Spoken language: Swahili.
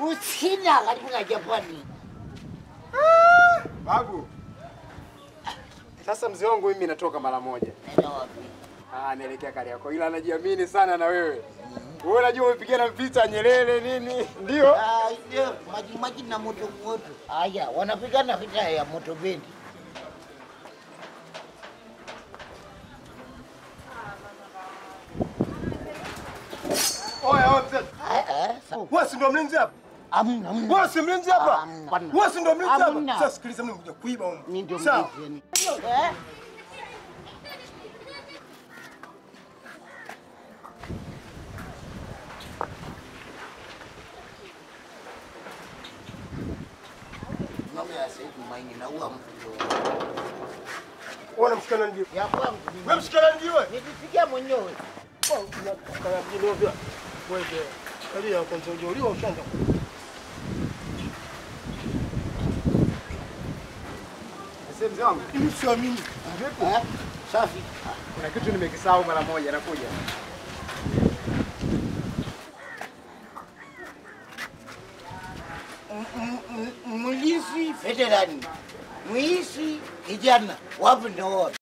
Uchina katika Japani. Babu. Sasa mzee wangu mimi natoka mara moja. Nenda wapi? Naelekea Kariakoo. Ila anajiamini sana na wewe. Wewe unajua umepigana vita Nyerere nini? Ndio? Ndio, maji na moto. Haya, wanapigana vita ya moto bendi. Oya, wewe si ndo mlinzi hapa? Amna. Wewe si mlinzi hapa? Wewe si ndo mlinzi hapa? Amna. Sasa sikiliza, mimi nimekuja kuiba huko. Mimi ndio Sawa. mlinzi. Ng'ombe ya Said Maini na uwa mtu. Wewe unamshikana ndio? Ya kwangu. Wewe mshikana ndio wewe? Nilifikia mwenyewe. Kaya ndio vya. Wewe kali ya kwanza uliwa ushanga. Sasa mzee wangu, Mimi siamini. Safi. kuna kitu nimekisahau mara moja nakuja. Mlisi veterani. Muisi kijana. Wapi ndio wote.